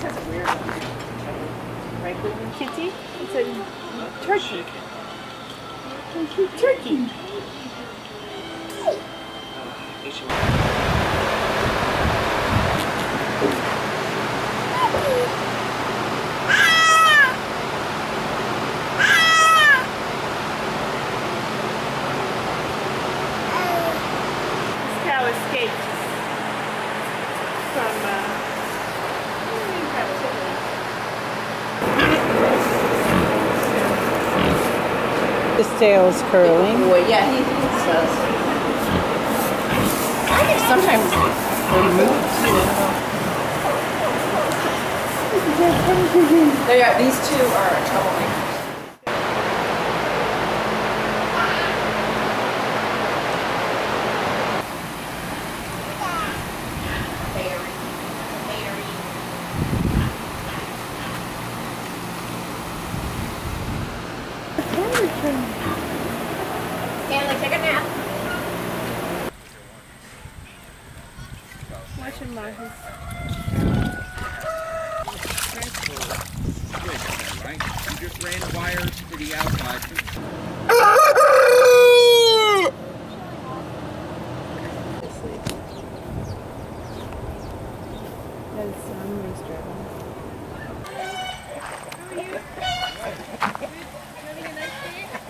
has a weird one. Right, Kitty? It's a turkey. Turkey. This cow escaped from captivity. His tail's curling. Boy, yeah, he does. I think sometimes they move too. They are, these two are troublemakers. Stanley, take a nap. Watching Marcus. Right? You just ran wires to the outside. That's Moos driving. How are you? Having a nice day?